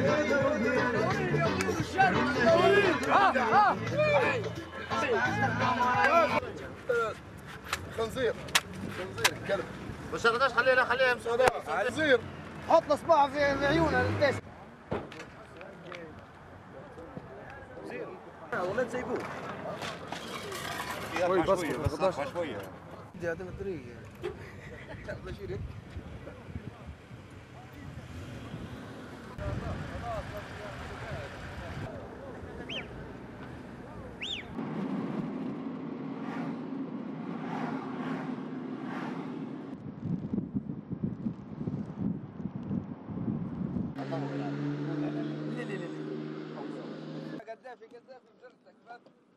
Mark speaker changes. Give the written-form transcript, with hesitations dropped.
Speaker 1: خنزير كلب.
Speaker 2: ما شغلناش، خليها مسوداء.
Speaker 1: خنزير
Speaker 3: حط اصبعه في عيونه الدش.
Speaker 2: ولا تسيبوه.
Speaker 1: شوي بس
Speaker 2: شويه.
Speaker 3: هذا الطريق. قدافي بجرتك